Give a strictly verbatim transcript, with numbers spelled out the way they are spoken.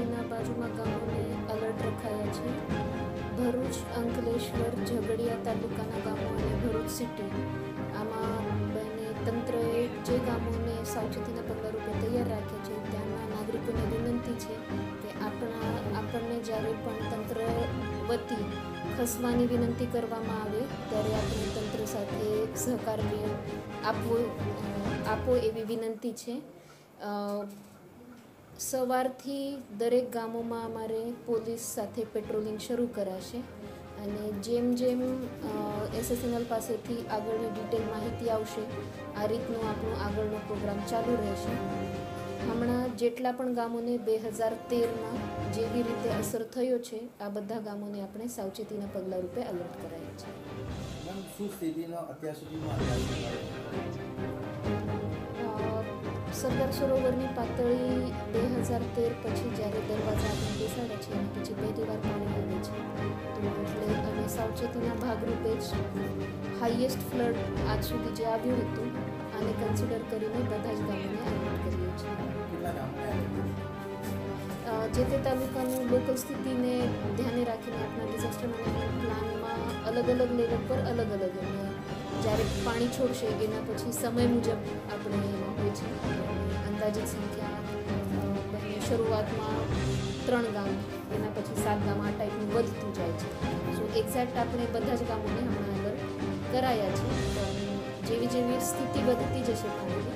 નદીના બાજુમાં ગામોને એલર્ટ રખાયા છે. ભરૂચ, અંકલેશ્વર, ઝઘડિયા તાલુકાના ગામો અને ભરૂચ સિટી, આમાં બને તંત્રએ જે ગામોને સાવચેતીના પગલાં રૂપે તૈયાર રાખ્યા છે ત્યાંના નાગરિકોને વિનંતી છે કે આપણા આપણને જ્યારે પણ તંત્ર વતી ખસવાની વિનંતી કરવામાં આવે ત્યારે આપણે તંત્ર સાથે સહકાર આપવો આપો એવી વિનંતી છે. સવારથી દરેક ગામોમાં અમારે પોલીસ સાથે પેટ્રોલિંગ શરૂ કરાશે અને જેમ જેમ એસએસએનએલ પાસેથી આગળની ડિટેલ માહિતી આવશે આ રીતનો આપણો આગળનો પ્રોગ્રામ ચાલુ રહેશે. હમણાં જેટલા પણ ગામોને બે હજાર તેરમાં જેવી રીતે અસર થયો છે આ બધા ગામોને આપણે સાવચેતીના પગલાં રૂપે એલર્ટ કરાયા છે. શું સ્થિતિનો અત્યાર સુધીમાં સરદાર સરોવરની પાતળી બે હજાર તેર પછી જ્યારે દરવાજા આપણે બેસાડે છે અને પછી પહેલી વાર પાણી આવે છે તો એટલે અને સાવચેતીના ભાગરૂપે જ હાઈએસ્ટ ફ્લડ આજ સુધી જે આવ્યું હતું આને કન્સિડર કરીને બધા જ ગામોને એલર્ટ કરીએ છીએ. જે તે તાલુકાનું લોકલ સ્થિતિને ધ્યાને રાખીને આપણા ડિઝાસ્ટર મેનેજમેન્ટ પ્લાનમાં અલગ અલગ લેવલ પર અલગ અલગ અને જ્યારે પાણી છોડશે એના પછી સમય મુજબ આપણે હોય છે અંદાજિત સંખ્યા શરૂઆતમાં ત્રણ ગામ એના પછી સાત ગામ આ ટાઈપનું વધતું જાય છે. સો એક્ઝેક્ટ આપણે બધા જ ગામોને હમણાં આગળ કરાયા છે. જેવી જેવી સ્થિતિ વધતી જશે પાણીની